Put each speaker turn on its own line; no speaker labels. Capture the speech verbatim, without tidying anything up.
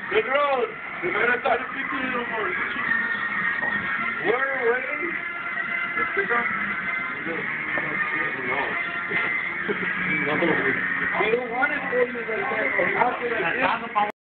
Pedro, primeiro tá de pequeno, amor. Where away? We don't want it for you like that. How can I